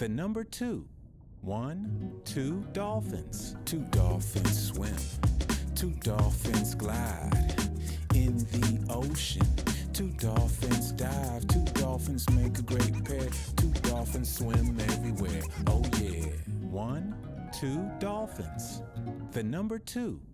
The number 2. 1, 2 dolphins. 2 dolphins swim. 2 dolphins glide in the ocean. 2 dolphins dive. 2 dolphins make a great pair. 2 dolphins swim everywhere. Oh yeah. 1, 2 dolphins. The number 2.